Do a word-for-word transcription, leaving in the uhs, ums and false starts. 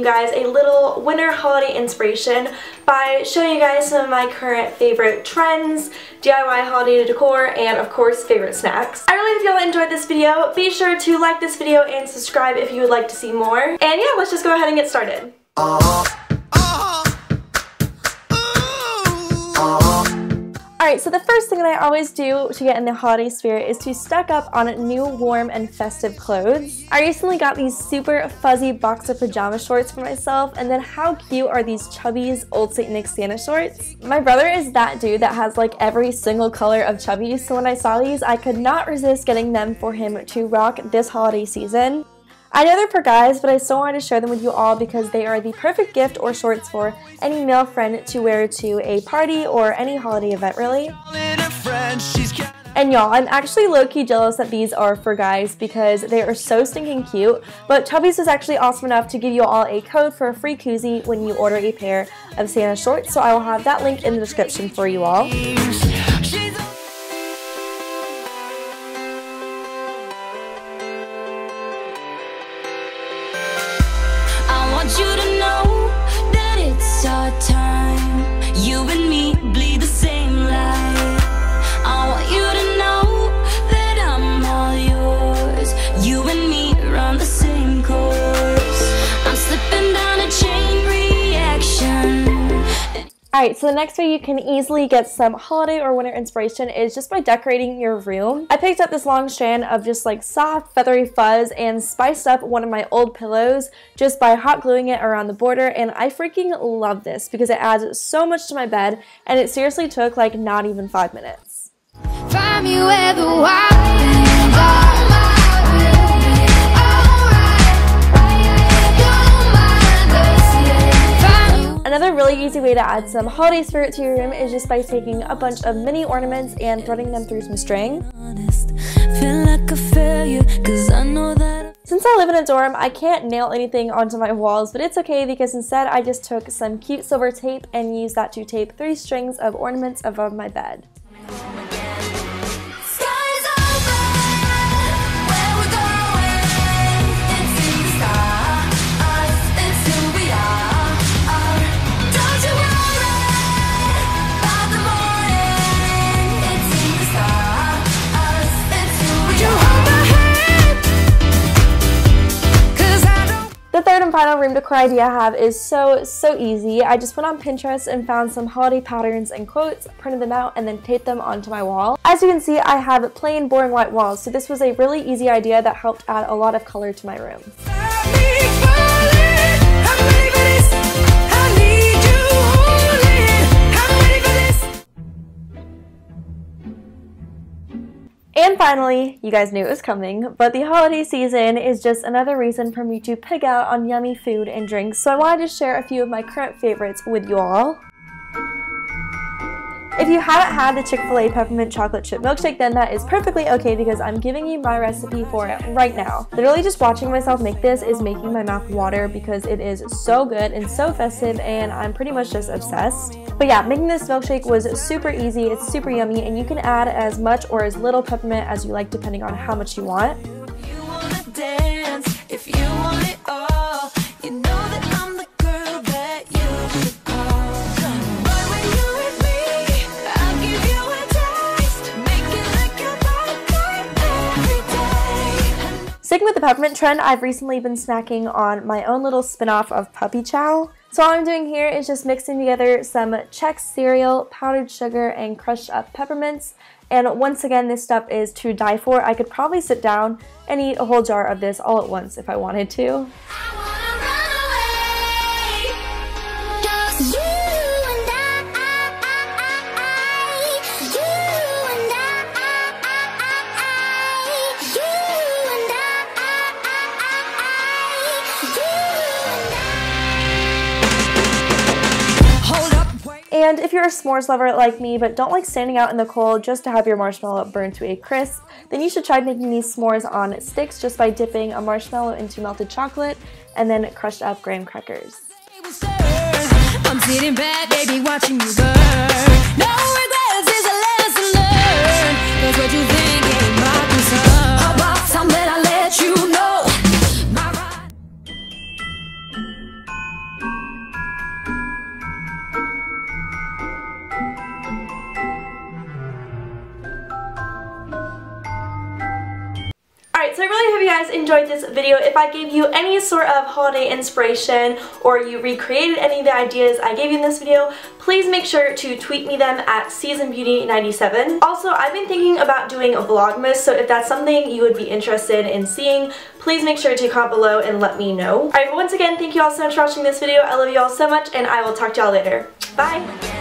guys a little winter holiday inspiration by showing you guys some of my current favorite trends, D I Y holiday decor, and of course favorite snacks. I really hope you all enjoyed this video. Be sure to like this video and subscribe if you would like to see more. And yeah, let's just go ahead and get started. Alright, so the first thing that I always do to get in the holiday spirit is to stock up on new warm and festive clothes. I recently got these super fuzzy boxer pajama shorts for myself, and then how cute are these Chubbies Old Saint Nick Santa shorts? My brother is that dude that has like every single color of Chubbies, so when I saw these, I could not resist getting them for him to rock this holiday season. I know they're for guys, but I still wanted to share them with you all because they are the perfect gift or shorts for any male friend to wear to a party or any holiday event, really. And y'all, I'm actually low-key jealous that these are for guys because they are so stinking cute, but Chubbies is actually awesome enough to give you all a code for a free koozie when you order a pair of Santa shorts, so I will have that link in the description for you all. You to know that it's our time. You and me bleed the same light. I want you to know that I'm all yours. You and me run the same course. I'm slipping down a chain reaction. Alright, so the next way you can easily get some holiday or winter inspiration is just by decorating your room. I picked up this long strand of just like soft feathery fuzz and spiced up one of my old pillows just by hot gluing it around the border, and I freaking love this because it adds so much to my bed, and it seriously took like not even five minutes. Find me where the wild things are. Another really easy way to add some holiday spirit to your room is just by taking a bunch of mini ornaments and threading them through some string. Since I live in a dorm, I can't nail anything onto my walls, but it's okay because instead I just took some cute silver tape and used that to tape three strings of ornaments above my bed. The third and final room decor idea I have is so, so easy. I just went on Pinterest and found some holiday patterns and quotes, printed them out, and then taped them onto my wall. As you can see, I have plain, boring white walls, so this was a really easy idea that helped add a lot of color to my room. And finally, you guys knew it was coming, but the holiday season is just another reason for me to pig out on yummy food and drinks, so I wanted to share a few of my current favorites with you all. If you haven't had the Chick-fil-A peppermint chocolate chip milkshake, then that is perfectly okay because I'm giving you my recipe for it right now. Literally just watching myself make this is making my mouth water because it is so good and so festive, and I'm pretty much just obsessed. But yeah, making this milkshake was super easy, it's super yummy, and you can add as much or as little peppermint as you like depending on how much you want. You wanna dance if you want it all. You know that I'm the girl that you should call. But when you're with me, I'll give you a taste. Make it like your birthday every day. Sticking with the peppermint trend, I've recently been snacking on my own little spin-off of puppy chow. So all I'm doing here is just mixing together some Chex cereal, powdered sugar, and crushed up peppermints. And once again, this stuff is to die for. I could probably sit down and eat a whole jar of this all at once if I wanted to. And if you're a s'mores lover like me but don't like standing out in the cold just to have your marshmallow burn to a crisp, then you should try making these s'mores on sticks just by dipping a marshmallow into melted chocolate and then crushed up graham crackers. I'm sitting back, baby, watching you burn. No regrets is a lesson learned. 'Cause what you think ain't my concern. How about some that I let you know? My ride. Alright, so I really hope you guys enjoyed this video. If I gave you any sort of holiday inspiration or you recreated any of the ideas I gave you in this video, please make sure to tweet me them at season beauty ninety-seven. Also, I've been thinking about doing a vlogmas, so if that's something you would be interested in seeing, please make sure to comment below and let me know. Alright, but once again, thank you all so much for watching this video. I love you all so much, and I will talk to y'all later. Bye!